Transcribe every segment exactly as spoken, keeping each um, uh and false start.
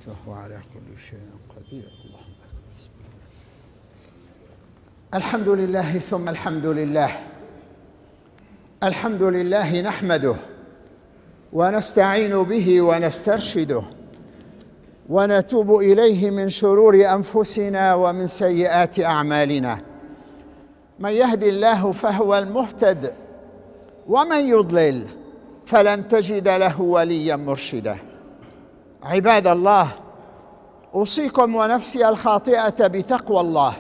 وهو على كل شيء قدير. اللهم بسم الله. الحمد لله ثم الحمد لله. الحمد لله نحمده ونستعين به ونسترشده ونتوب إليه من شرور أنفسنا ومن سيئات أعمالنا. من يهد الله فهو المهتد ومن يضلل فلن تجد له وليا مرشدا. عباد الله، أوصيكم ونفسي الخاطئة بتقوى الله،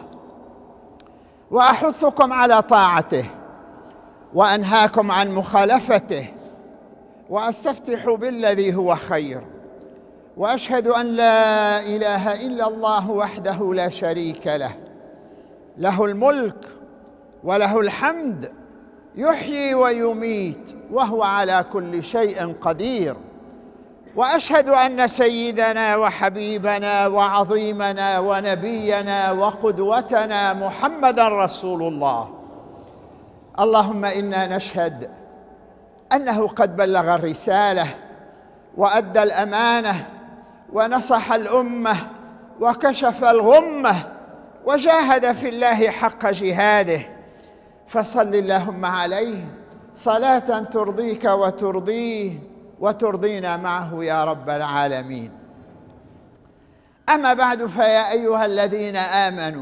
وأحثكم على طاعته، وأنهاكم عن مخالفته، وأستفتح بالذي هو خير، وأشهد أن لا إله إلا الله وحده لا شريك له، له الملك وله الحمد، يحيي ويميت وهو على كل شيء قدير. وأشهد أن سيدنا وحبيبنا وعظيمنا ونبينا وقدوتنا محمدًا رسول الله. اللهم إنا نشهد أنه قد بلغ الرسالة وأدى الأمانة ونصح الأمة وكشف الغمة وجاهد في الله حق جهاده، فصل اللهم عليه صلاة ترضيك وترضيه وترضينا معه يا رب العالمين. أما بعد، فيا أيها الذين آمنوا،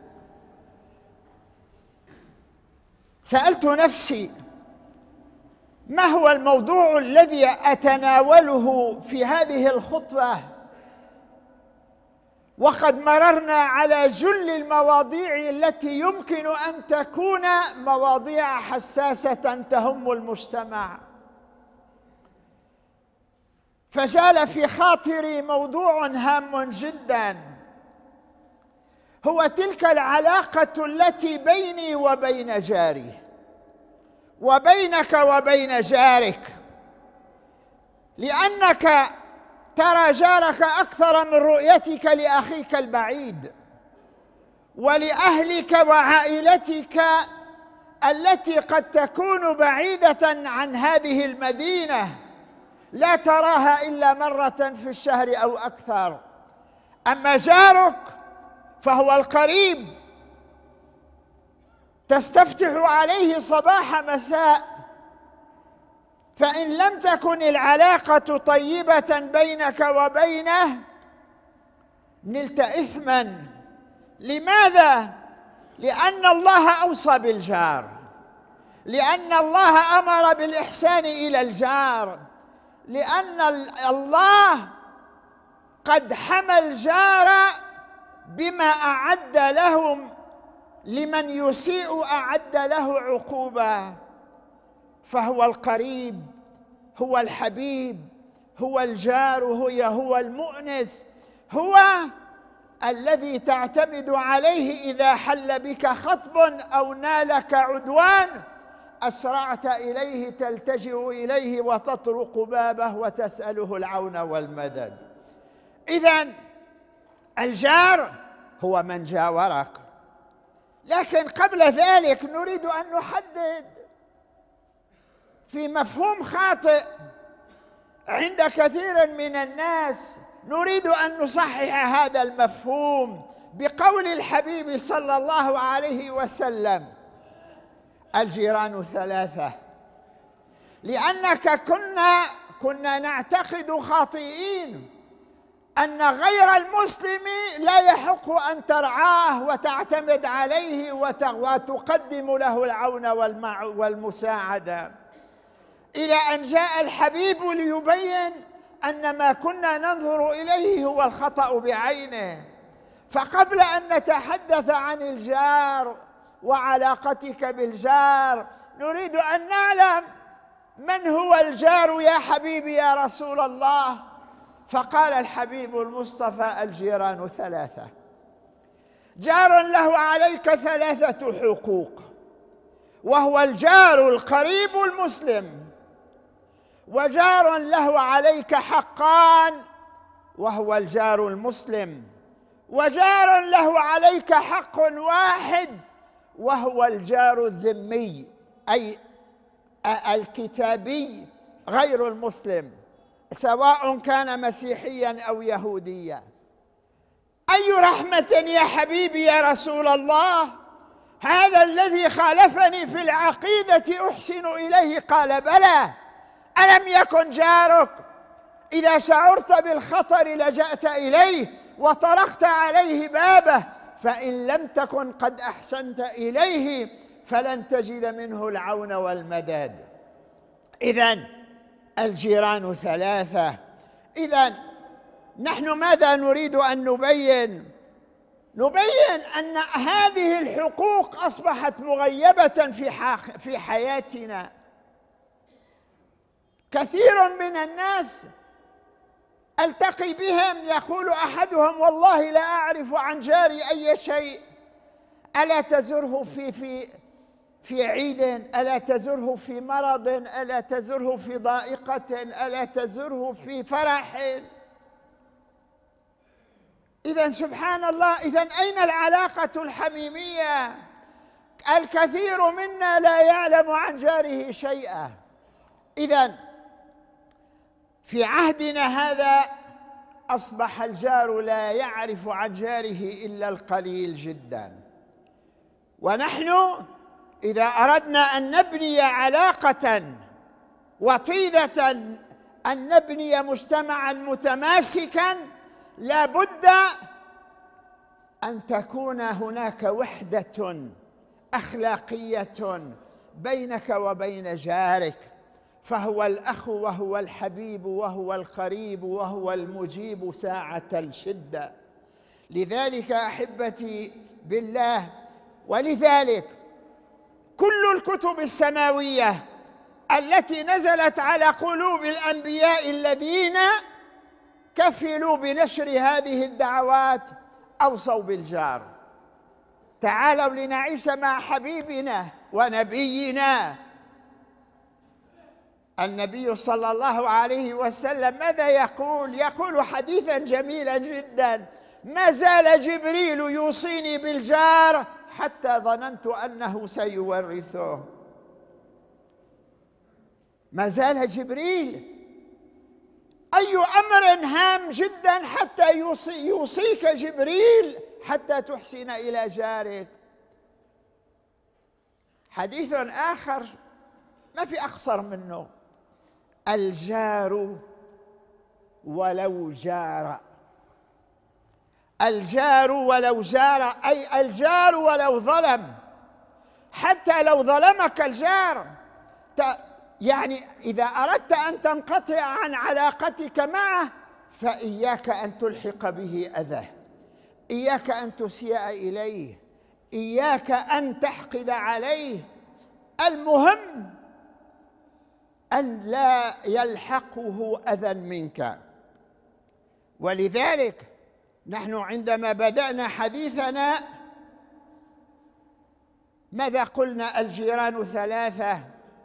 سألت نفسي ما هو الموضوع الذي أتناوله في هذه الخطبة، وقد مررنا على جل المواضيع التي يمكن أن تكون مواضيع حساسة تهم المجتمع، فجال في خاطري موضوع هام جدا، هو تلك العلاقة التي بيني وبين جاري، وبينك وبين جارك، لأنك ترى جارك أكثر من رؤيتك لأخيك البعيد، ولأهلك وعائلتك التي قد تكون بعيدة عن هذه المدينة، لا تراها إلا مرة في الشهر أو أكثر. أما جارك فهو القريب، تستفتح عليه صباح مساء، فإن لم تكن العلاقة طيبة بينك وبينه نلت إثما. لماذا؟ لأن الله أوصى بالجار، لأن الله أمر بالإحسان إلى الجار، لأن الله قد حمى الجار بما أعد لهم، لمن يسيء أعد له عقوبة. فهو القريب، هو الحبيب، هو الجار، هو هو المؤنس، هو الذي تعتمد عليه إذا حل بك خطب أو نالك عدوان، أسرعت إليه، تلتجئ إليه وتطرق بابه وتسأله العون والمدد. إذن الجار هو من جاورك. لكن قبل ذلك نريد أن نحدد في مفهوم خاطئ عند كثير من الناس، نريد أن نصحح هذا المفهوم بقول الحبيب صلى الله عليه وسلم: الجيران ثلاثة. لأنك كنا كنا نعتقد خاطئين أن غير المسلم لا يحق أن ترعاه وتعتمد عليه وتقدم له العون والمساعدة، إلى أن جاء الحبيب ليبين أن ما كنا ننظر إليه هو الخطأ بعينه. فقبل أن نتحدث عن الجار وعلاقتك بالجار، نريد أن نعلم من هو الجار يا حبيبي يا رسول الله. فقال الحبيب المصطفى: الجيران ثلاثة. جار له عليك ثلاثة حقوق، وهو الجار القريب المسلم، وجار له عليك حقان، وهو الجار المسلم، وجار له عليك حق واحد، وهو الجار الذمي، أي الكتابي غير المسلم. سواء كان مسيحيا أو يهوديا. أي رحمة يا حبيبي يا رسول الله، هذا الذي خالفني في العقيدة أحسن إليه. قال بلى، ألم يكن جارك إذا شعرت بالخطر لجأت إليه وطرقت عليه بابه، فإن لم تكن قد أحسنت إليه فلن تجد منه العون والمداد. إذن الجيران ثلاثة. إذن نحن ماذا نريد أن نبين؟ نبين أن هذه الحقوق أصبحت مغيبة في في حياتنا. كثير من الناس ألتقي بهم يقول أحدهم: والله لا أعرف عن جاري أي شيء. ألا تزره في في في عيد؟ ألا تزره في مرض؟ ألا تزره في ضائقة؟ ألا تزره في فرح؟ إذن سبحان الله، إذن أين العلاقة الحميمية؟ الكثير منا لا يعلم عن جاره شيئا. إذن في عهدنا هذا أصبح الجار لا يعرف عن جاره إلا القليل جدا. ونحن إذا أردنا أن نبني علاقة وطيدة، أن نبني مجتمعا متماسكا، لا بد أن تكون هناك وحدة أخلاقية بينك وبين جارك، فهو الأخ وهو الحبيب وهو القريب وهو المجيب ساعة الشدة. لذلك أحبتي بالله، ولذلك كل الكتب السماوية التي نزلت على قلوب الأنبياء الذين كفلوا بنشر هذه الدعوات أوصوا بالجار. تعالوا لنعيش مع حبيبنا ونبينا النبي صلى الله عليه وسلم. ماذا يقول؟ يقول حديثا جميلا جدا: ما زال جبريل يوصيني بالجار حتى ظننت أنه سيورثه. ما زال جبريل. أي أمر هام جدا حتى يوصي يوصيك جبريل حتى تحسن إلى جارك. حديث آخر ما في أقصر منه: الجار ولو جار. الجار ولو جار، أي الجار ولو ظلم. حتى لو ظلمك الجار، يعني إذا أردت أن تنقطع عن علاقتك معه فإياك أن تلحق به أذى، إياك أن تسيء إليه، إياك أن تحقد عليه. المهم أن لا يلحقه أذى منك. ولذلك نحن عندما بدأنا حديثنا ماذا قلنا؟ الجيران ثلاثة.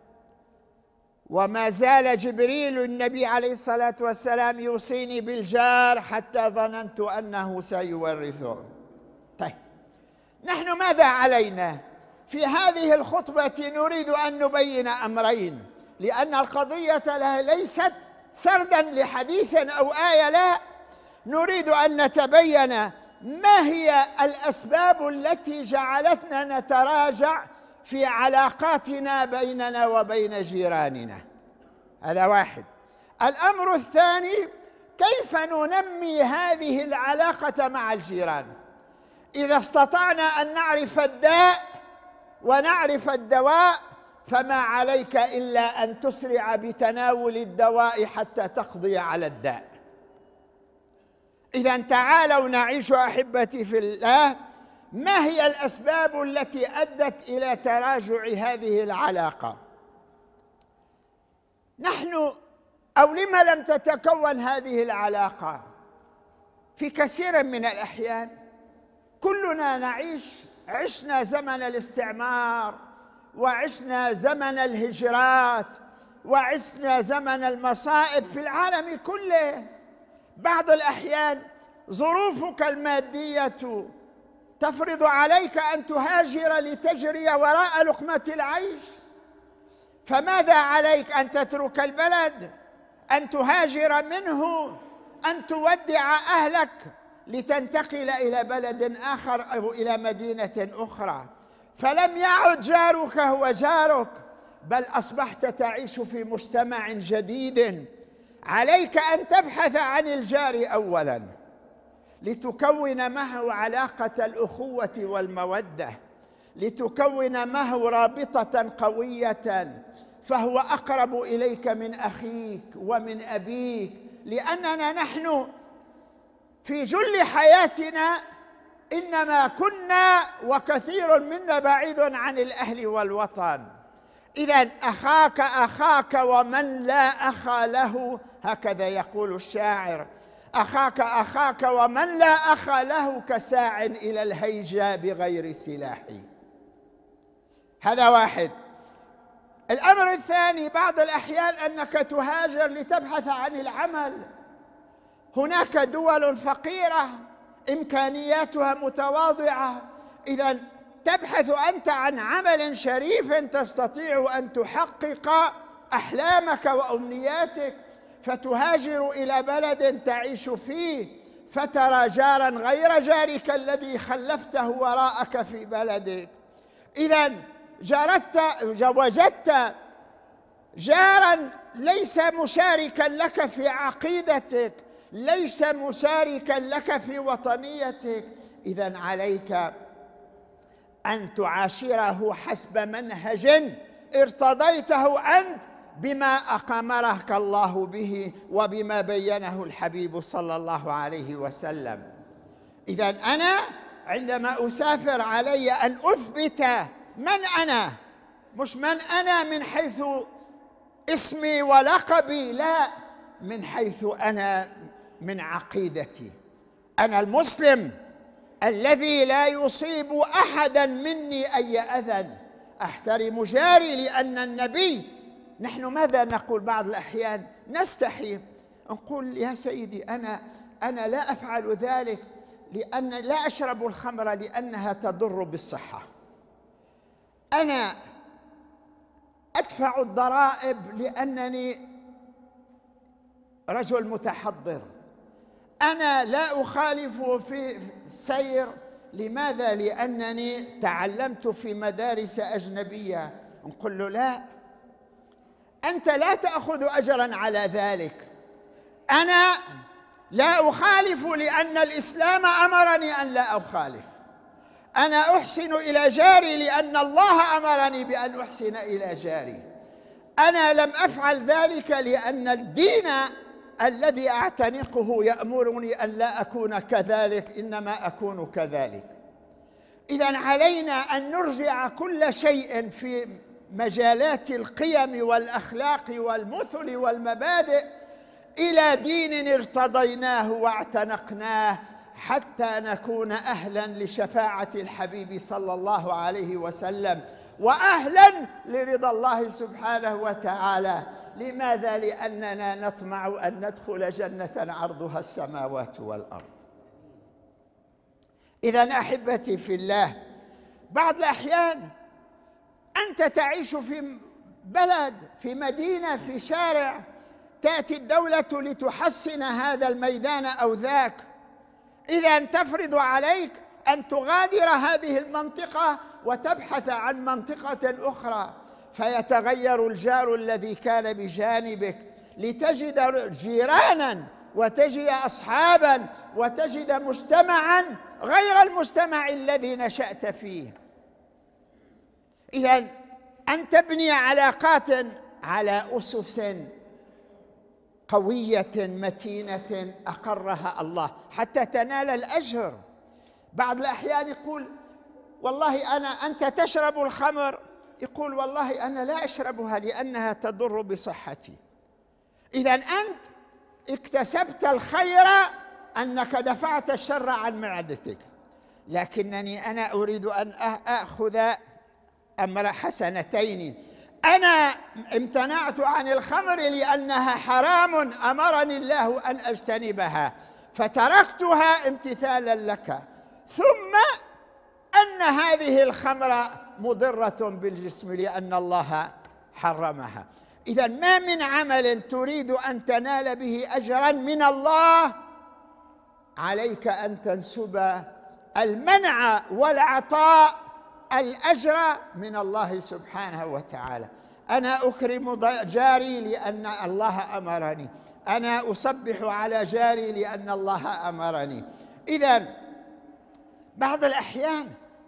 وما زال جبريل النبي عليه الصلاة والسلام يوصيني بالجار حتى ظننت أنه سيورثه. طيب، نحن ماذا علينا؟ في هذه الخطبة نريد أن نبين أمرين، لأن القضية ليست سردا لحديث أو آية، لا، نريد أن نتبين ما هي الأسباب التي جعلتنا نتراجع في علاقاتنا بيننا وبين جيراننا. هذا واحد. الأمر الثاني: كيف ننمي هذه العلاقة مع الجيران؟ إذا استطعنا أن نعرف الداء ونعرف الدواء فما عليك إلا أن تسرع بتناول الدواء حتى تقضي على الداء. إذن تعالوا نعيش أحبتي في الله، ما هي الأسباب التي أدت إلى تراجع هذه العلاقة؟ نحن أو لما لم تتكون هذه العلاقة؟ في كثير من الأحيان كلنا نعيش، عشنا زمن الاستعمار، وعشنا زمن الهجرات، وعشنا زمن المصائب في العالم كله. بعض الأحيان ظروفك المادية تفرض عليك أن تهاجر لتجري وراء لقمة العيش، فماذا عليك؟ أن تترك البلد، أن تهاجر منه، أن تودع أهلك لتنتقل إلى بلد آخر أو إلى مدينة أخرى، فلم يعد جارك هو جارك، بل أصبحت تعيش في مجتمع جديد. عليك أن تبحث عن الجار أولاً لتكون معه علاقة الأخوة والمودة، لتكون معه رابطة قوية، فهو أقرب إليك من أخيك ومن أبيك، لأننا نحن في جل حياتنا إنما كنا وكثير منا بعيد عن الأهل والوطن. إذن أخاك أخاك ومن لا أخا له، هكذا يقول الشاعر، أخاك أخاك ومن لا أخا له كساع إلى الهيجاء بغير سلاح. هذا واحد. الأمر الثاني، بعض الأحيان أنك تهاجر لتبحث عن العمل. هناك دول فقيرة إمكانياتها متواضعة، إذا تبحث أنت عن عمل شريف تستطيع أن تحقق أحلامك وأمنياتك، فتهاجر إلى بلد تعيش فيه، فترى جاراً غير جارك الذي خلفته وراءك في بلدك. إذا جردت وجدت جاراً ليس مشاركاً لك في عقيدتك، ليس مشاركاً لك في وطنيتك، إذا عليك أن تعاشره حسب منهج ارتضيته أنت بما أقامرك الله به وبما بينه الحبيب صلى الله عليه وسلم. إذا أنا عندما أسافر علي أن أثبت من أنا، مش من أنا من حيث اسمي ولقبي، لا، من حيث أنا من عقيدتي. أنا المسلم الذي لا يصيب أحداً مني أي أذى، أحترم جاري لأن النبي. نحن ماذا نقول بعض الأحيان؟ نستحي نقول يا سيدي أنا أنا لا أفعل ذلك لأن لا أشرب الخمر لأنها تضر بالصحة، أنا أدفع الضرائب لأنني رجل متحضر، أنا لا أخالف في السير. لماذا؟ لأنني تعلمت في مدارس أجنبية. نقول له لا، أنت لا تأخذ أجراً على ذلك. أنا لا أخالف لأن الإسلام أمرني أن لا أخالف. أنا أحسن إلى جاري لأن الله أمرني بأن أحسن إلى جاري. أنا لم أفعل ذلك لأن الدين الذي أعتنقه يأمرني أن لا أكون كذلك، إنما أكون كذلك. إذن علينا أن نرجع كل شيء في مجالات القيم والأخلاق والمثل والمبادئ إلى دين ارتضيناه واعتنقناه حتى نكون أهلاً لشفاعة الحبيب صلى الله عليه وسلم وأهلاً لرضا الله سبحانه وتعالى. لماذا؟ لأننا نطمع أن ندخل جنة عرضها السماوات والأرض. إذن أحبتي في الله، بعض الأحيان أنت تعيش في بلد، في مدينة، في شارع، تأتي الدولة لتحسن هذا الميدان أو ذاك، إذن تفرض عليك أن تغادر هذه المنطقة وتبحث عن منطقة أخرى، فيتغير الجار الذي كان بجانبك لتجد جيرانا وتجد أصحابا وتجد مجتمعا غير المجتمع الذي نشأت فيه. إذن أن تبني علاقات على أسس قوية متينة أقرها الله حتى تنال الأجر. بعض الأحيان يقول والله أنا أنت تشرب الخمر، يقول والله أنا لا أشربها لأنها تضر بصحتي. إذن أنت اكتسبت الخير أنك دفعت الشر عن معدتك، لكنني أنا أريد أن أخذ أمر حسنتين. أنا امتنعت عن الخمر لأنها حرام أمرني الله أن أجتنبها فتركتها امتثالاً لك، ثم أن هذه الخمر مضرة بالجسم لأن الله حرمها. إذا ما من عمل تريد أن تنال به أجرا من الله عليك أن تنسب المنع والعطاء الأجر من الله سبحانه وتعالى. أنا أكرم جاري لأن الله أمرني، أنا أصبح على جاري لأن الله أمرني. إذن بعض الأحيان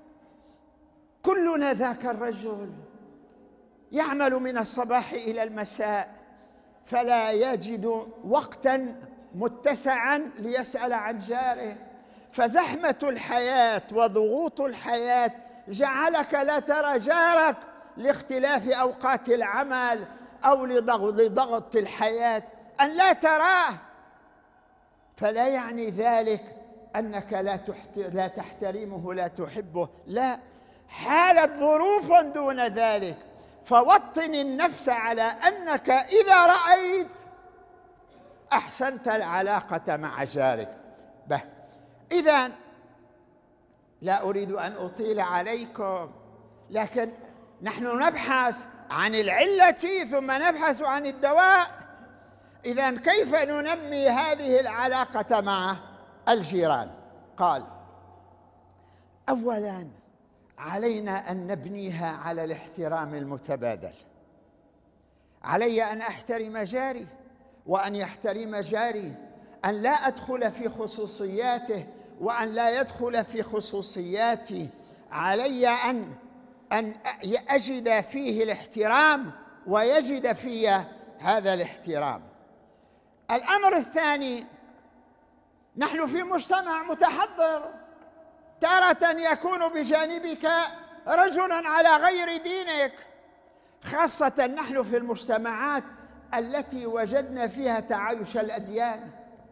كلنا ذاك الرجل يعمل من الصباح إلى المساء فلا يجد وقتاً متسعاً ليسأل عن جاره، فزحمة الحياة وضغوط الحياة جعلك لا ترى جارك لاختلاف أوقات العمل أو لضغط الحياة أن لا تراه، فلا يعني ذلك أنك لا لا تحترمه لا تحبه، لا، حالت ظروف دون ذلك. فوطن النفس على أنك إذا رأيت أحسنت العلاقة مع جارك به. إذن لا أريد أن أطيل عليكم، لكن نحن نبحث عن العلة ثم نبحث عن الدواء. إذن كيف ننمي هذه العلاقة مع الجيران؟ قال: أولاً علينا أن نبنيها على الاحترام المتبادل. علي أن أحترم جاري وأن يحترم جاري، أن لا أدخل في خصوصياته وأن لا يدخل في خصوصياتي. علي أن أن أجد فيه الاحترام ويجد في هذا الاحترام. الأمر الثاني، نحن في مجتمع متحضر، تارة يكون بجانبك رجل على غير دينك، خاصة نحن في المجتمعات التي وجدنا فيها تعايش الأديان.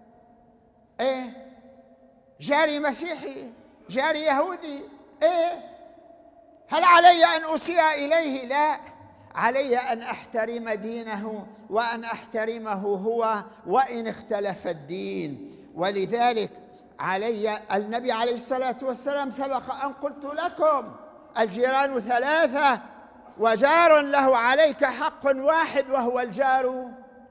إيه؟ جاري مسيحي، جاري يهودي، إيه؟ هل علي أن أسيء إليه؟ لا، علي أن أحترم دينه وأن أحترمه هو وإن اختلف الدين. ولذلك علي النبي عليه الصلاة والسلام سبق أن قلت لكم: الجيران ثلاثة وجار له عليك حق واحد وهو الجار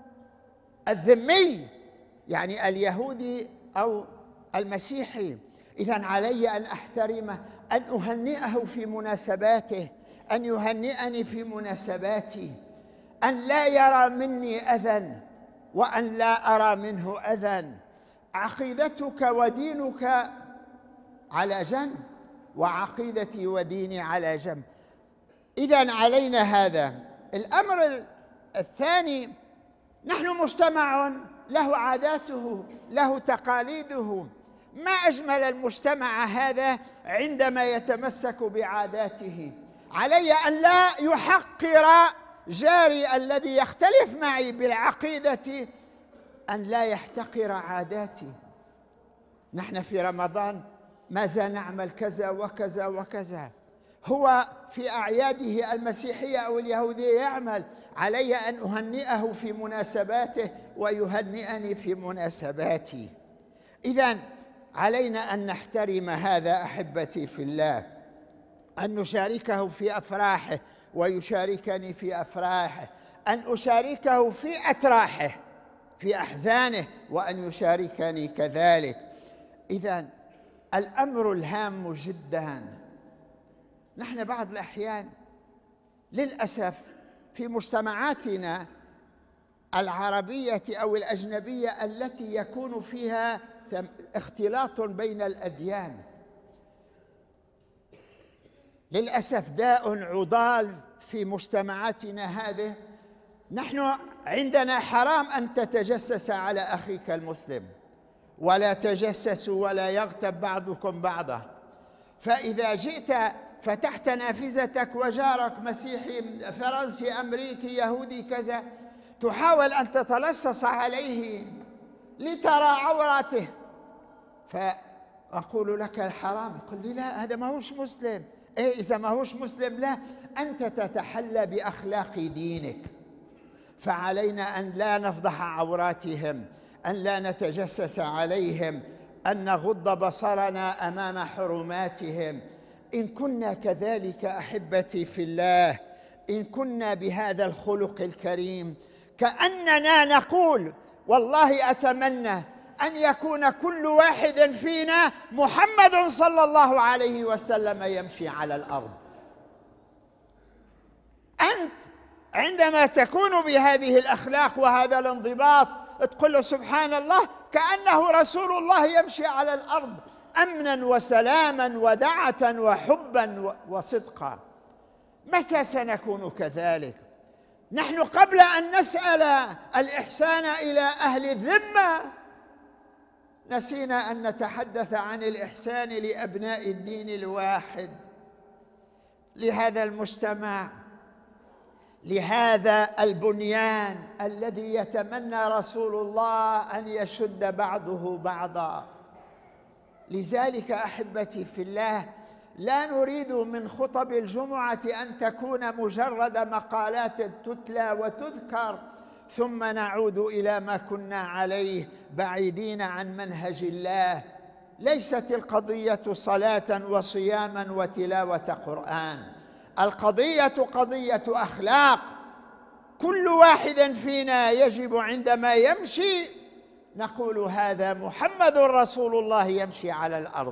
الذمي، يعني اليهودي أو المسيحي. إذن علي أن أحترمه، أن أهنئه في مناسباته، أن يهنئني في مناسباتي، أن لا يرى مني أذى وأن لا أرى منه أذى. عقيدتك ودينك على جنب وعقيدتي وديني على جنب. إذن علينا هذا. الأمر الثاني، نحن مجتمع له عاداته، له تقاليده. ما أجمل المجتمع هذا عندما يتمسك بعاداته. علي أن لا يحقر جاري الذي يختلف معي بالعقيدة، أن لا يحتقر عاداتي. نحن في رمضان ماذا نعمل؟ كذا وكذا وكذا. هو في أعياده المسيحية أو اليهودية يعمل، علي أن أهنئه في مناسباته ويهنئني في مناسباتي. إذن علينا أن نحترم هذا أحبتي في الله، أن نشاركه في أفراحه ويشاركني في أفراحه، أن أشاركه في أتراحه في أحزانه وأن يشاركني كذلك. إذن الأمر الهام جداً، نحن بعض الأحيان للأسف في مجتمعاتنا العربية أو الأجنبية التي يكون فيها اختلاط بين الأديان، للأسف داء عضال في مجتمعاتنا هذه. نحن عندنا حرام أن تتجسس على أخيك المسلم، ولا تجسسوا ولا يغتب بعضكم بعضا. فإذا جئت فتحت نافذتك وجارك مسيحي فرنسي أمريكي يهودي كذا، تحاول أن تتلصص عليه لترى عورته، فأقول لك الحرام، يقول لي لا هذا ما هوش مسلم. إيه إذا ما هوش مسلم؟ لا، أنت تتحلى بأخلاق دينك. فعلينا أن لا نفضح عوراتهم، أن لا نتجسس عليهم، أن نغض بصرنا أمام حرماتهم. إن كنا كذلك أحبتي في الله، إن كنا بهذا الخلق الكريم كأننا نقول والله أتمنى أن يكون كل واحد فينا محمد صلى الله عليه وسلم يمشي على الأرض. أنت عندما تكون بهذه الأخلاق وهذا الانضباط تقول له سبحان الله كأنه رسول الله يمشي على الأرض أمنا وسلاما ودعة وحبا وصدقا. متى سنكون كذلك؟ نحن قبل أن نسأل الإحسان إلى أهل الذمة نسينا أن نتحدث عن الإحسان لأبناء الدين الواحد، لهذا المجتمع، لهذا البنيان الذي يتمنى رسول الله أن يشد بعضه بعضا. لذلك أحبتي في الله لا نريد من خطب الجمعة أن تكون مجرد مقالات تتلى وتذكر ثم نعود إلى ما كنا عليه بعيدين عن منهج الله. ليست القضية صلاة وصياما وتلاوة قرآن، القضية قضية أخلاق. كل واحد فينا يجب عندما يمشي نقول هذا محمد رسول الله يمشي على الأرض.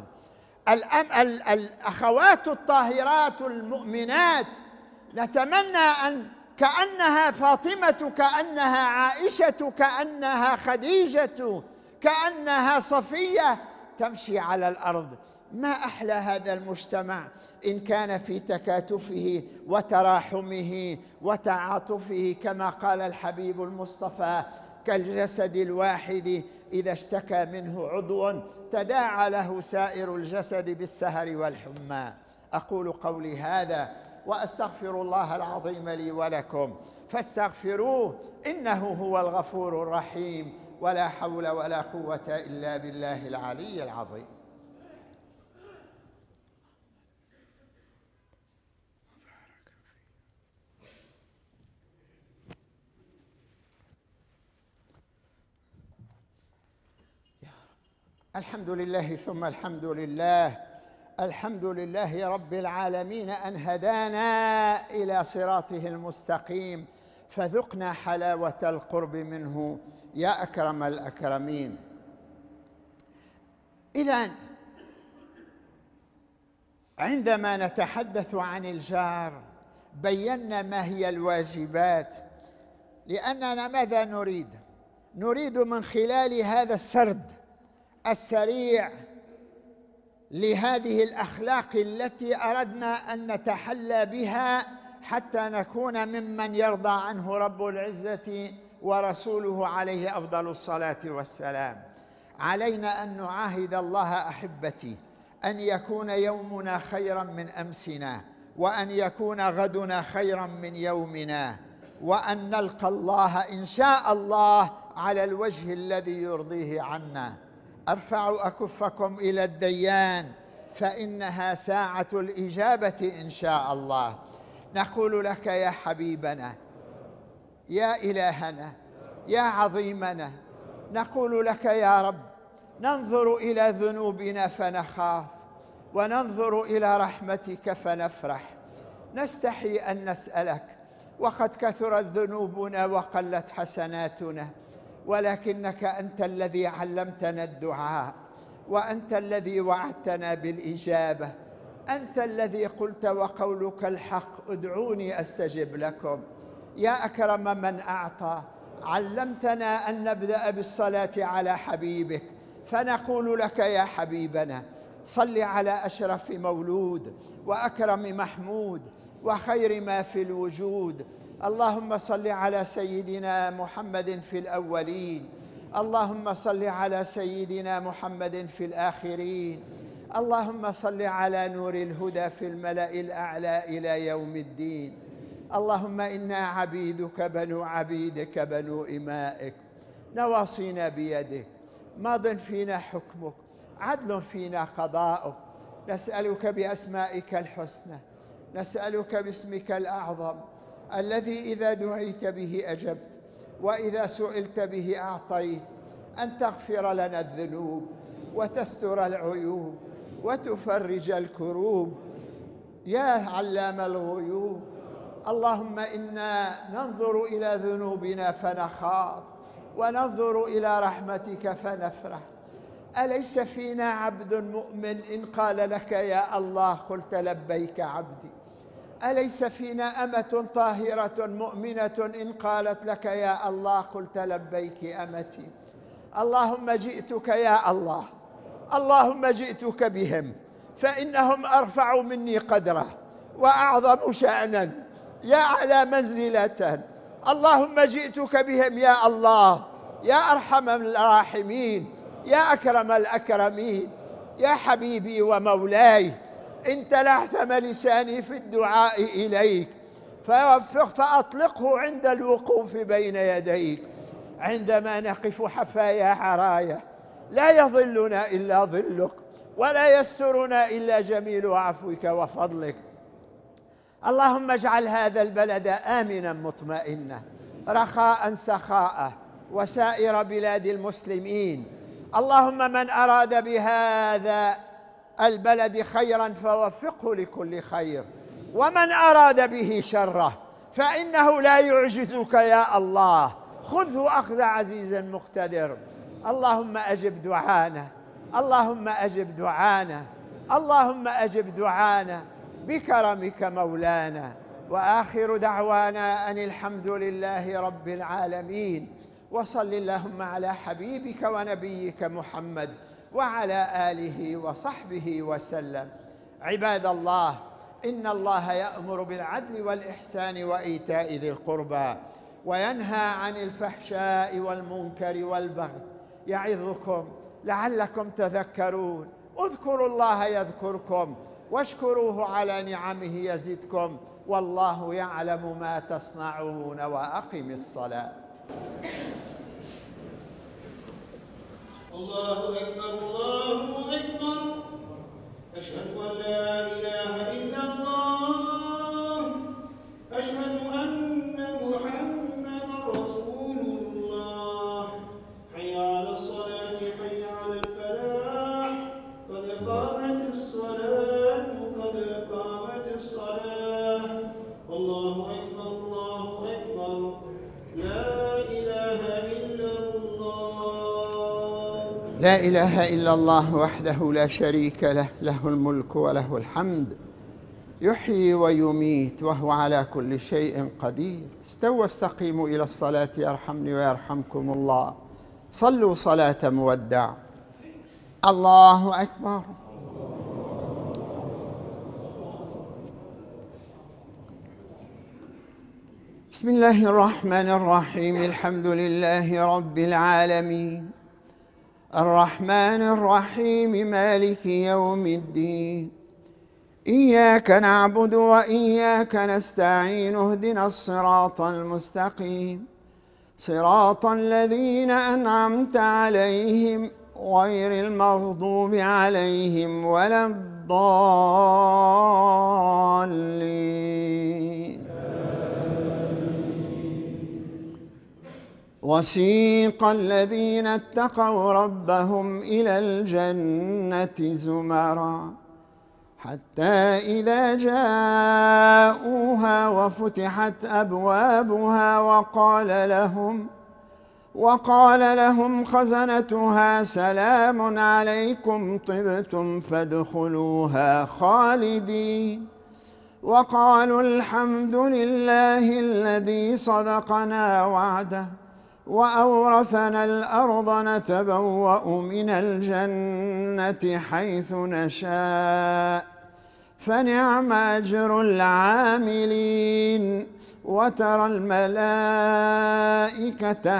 الأخوات الطاهرات المؤمنات نتمنى أن كأنها فاطمة، كأنها عائشة، كأنها خديجة، كأنها صفية تمشي على الأرض. ما أحلى هذا المجتمع إن كان في تكاتفه وتراحمه وتعاطفه، كما قال الحبيب المصطفى كالجسد الواحد إذا اشتكى منه عضو تداعى له سائر الجسد بالسهر والحمى. أقول قولي هذا وأستغفر الله العظيم لي ولكم فاستغفروه إنه هو الغفور الرحيم، ولا حول ولا قوة إلا بالله العلي العظيم. الحمد لله ثم الحمد لله، الحمد لله رب العالمين أن هدانا إلى صراطه المستقيم فذقنا حلاوة القرب منه يا أكرم الأكرمين. إذن عندما نتحدث عن الجار بينا ما هي الواجبات، لأننا ماذا نريد؟ نريد من خلال هذا السرد السريع لهذه الأخلاق التي أردنا أن نتحلى بها حتى نكون ممن يرضى عنه رب العزة ورسوله عليه أفضل الصلاة والسلام. علينا أن نعاهد الله أحبتي أن يكون يومنا خيرا من أمسنا، وأن يكون غدنا خيرا من يومنا، وأن نلقى الله إن شاء الله على الوجه الذي يرضيه عنا. أرفع أكفكم إلى الديان فإنها ساعة الإجابة إن شاء الله. نقول لك يا حبيبنا، يا إلهنا، يا عظيمنا، نقول لك يا رب ننظر إلى ذنوبنا فنخاف، وننظر إلى رحمتك فنفرح. نستحي أن نسألك وقد كثرت ذنوبنا وقلت حسناتنا، ولكنك أنت الذي علمتنا الدعاء، وأنت الذي وعدتنا بالإجابة، أنت الذي قلت وقولك الحق ادعوني أستجب لكم. يا أكرم من أعطى، علمتنا أن نبدأ بالصلاة على حبيبك، فنقول لك يا حبيبنا صل على أشرف مولود وأكرم محمود وخير ما في الوجود. اللهم صل على سيدنا محمد في الأولين، اللهم صل على سيدنا محمد في الآخرين، اللهم صل على نور الهدى في الملأ الأعلى إلى يوم الدين. اللهم إنا عبيدك بنو عبيدك بنو إمائك، نواصينا بيدك، ماض فينا حكمك، عدل فينا قضاؤك. نسألك بأسمائك الحسنى، نسألك باسمك الأعظم الذي إذا دعيت به أجبت، وإذا سئلت به أعطيت، أن تغفر لنا الذنوب وتستر العيوب وتفرج الكروب. يا علام الغيوب، اللهم إنا ننظر إلى ذنوبنا فنخاف، وننظر إلى رحمتك فنفرح. أليس فينا عبد مؤمن إن قال لك يا الله قلت لبيك عبدي؟ أليس فينا أمة طاهرة مؤمنة إن قالت لك يا الله قلت لبيك أمتي؟ اللهم جئتك يا الله، اللهم جئتك بهم، فإنهم أرفع مني قدرا وأعظم شأنا يا أعلى منزلة. اللهم جئتك بهم يا الله، يا أرحم الراحمين، يا أكرم الأكرمين، يا حبيبي ومولاي. إن تلعثم لساني في الدعاء إليك فوفق فأطلقه عند الوقوف بين يديك، عندما نقف حفايا عرايا لا يظلنا إلا ظلك، ولا يسترنا إلا جميل عفوك وفضلك. اللهم اجعل هذا البلد آمنا مطمئنا رخاء سخاء، وسائر بلاد المسلمين. اللهم من أراد بهذا البلد خيرا فوفقه لكل خير، ومن أراد به شره فإنه لا يعجزك يا الله، خذه أخذ عزيز مقتدر. اللهم أجب دعانا، اللهم أجب دعانا، اللهم أجب دعانا بكرمك مولانا. وآخر دعوانا أن الحمد لله رب العالمين، وصل اللهم على حبيبك ونبيك محمد وعلى آله وصحبه وسلم. عباد الله، إن الله يأمر بالعدل والإحسان وإيتاء ذي القربى، وينهى عن الفحشاء والمنكر والبغي، يعظكم لعلكم تذكرون. اذكروا الله يذكركم، واشكروه على نعمه يزدكم، والله يعلم ما تصنعون. وأقم الصلاة. الله أكبر، الله أكبر، أشهد أن لا إله إلا الله، أشهد أن محمدا رسول الله. حي على الصلاة، حي على الفلاح، قد قامت الصلاة، قد قامت الصلاة. الله أكبر، الله أكبر، لا إله إلا الله. لا إله إلا الله وحده لا شريك له، له الملك وله الحمد، يحيي ويميت وهو على كل شيء قدير. استووا استقيموا إلى الصلاة يرحمني ويرحمكم الله. صلوا صلاة مودع. الله أكبر. بسم الله الرحمن الرحيم. الحمد لله رب العالمين، الرحمن الرحيم، مالك يوم الدين. إياك نعبد وإياك نستعين، اهدنا الصراط المستقيم، صراط الذين أنعمت عليهم غير المغضوب عليهم ولا الضالين. وسيق الذين اتقوا ربهم إلى الجنة زمرا حتى إذا جاءوها وفتحت أبوابها وقال لهم وقال لهم خزنتها سلام عليكم طبتم فادخلوها خالدين. وقالوا الحمد لله الذي صدقنا وعده وأورثنا الأرض نتبوأ من الجنة حيث نشاء فنعم أجر العاملين. وترى الملائكة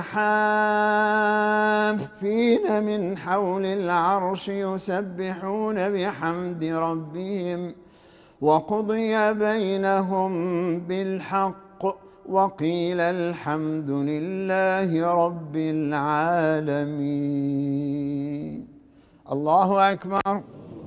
حافين من حول العرش يسبحون بحمد ربهم وقضي بينهم بالحق وقيل الحمد لله رب العالمين. الله أكبر.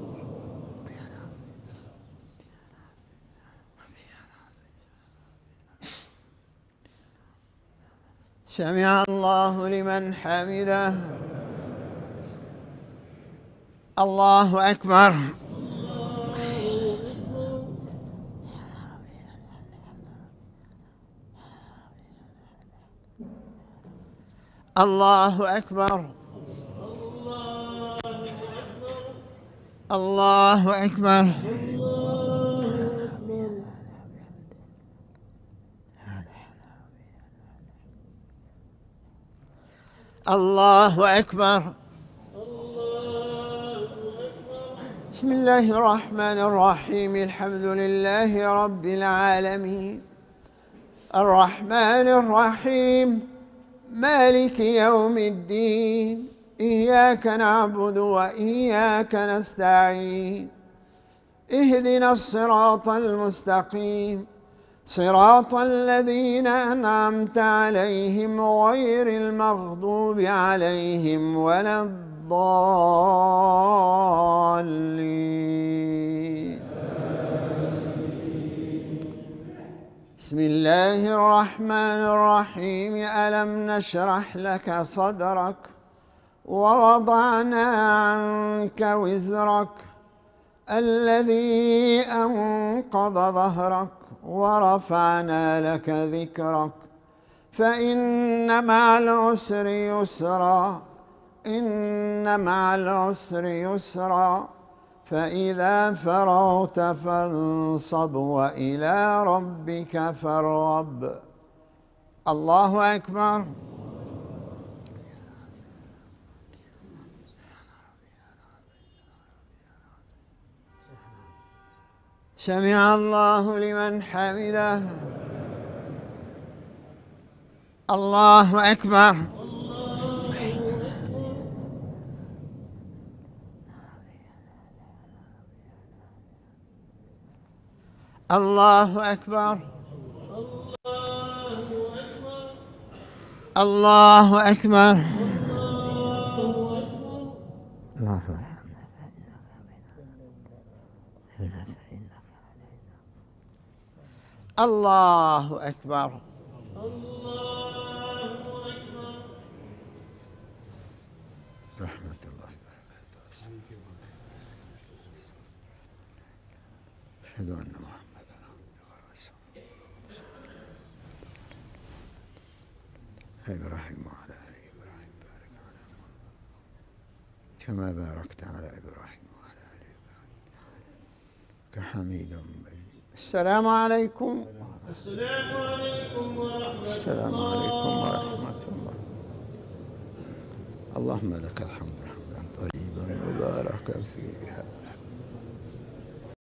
سمع الله لمن حمده. الله أكبر. الله أكبر. الله أكبر. الله أكبر. بسم الله الرحمن الرحيم. الحمد لله رب العالمين الرحمن الرحيم مالك يوم الدين. إياك نعبد وإياك نستعين. اهدنا الصراط المستقيم صراط الذين أنعمت عليهم غير المغضوب عليهم ولا الضالين. بسم الله الرحمن الرحيم. ألم نشرح لك صدرك ووضعنا عنك وزرك الذي أنقض ظهرك ورفعنا لك ذكرك فإن مع العسر يسرا إن مع العسر يسرا فإذا فرغت فانصب وإلى ربك فارغب. الله أكبر. سمع الله لمن حمده. الله أكبر. الله أكبر. الله أكبر. الله أكبر. رحمة الله وبركاته. أشهد أن محمدا عبده ورسوله. إبراهيم وعلى آل إبراهيم بارك على محمد كما باركت على إبراهيم وعلى آل إبراهيم كحميد مجيد. السلام عليكم. السلام عليكم ورحمة الله. السلام عليكم ورحمة الله. اللهم لك الحمد حمدا طيبا مباركا فيه.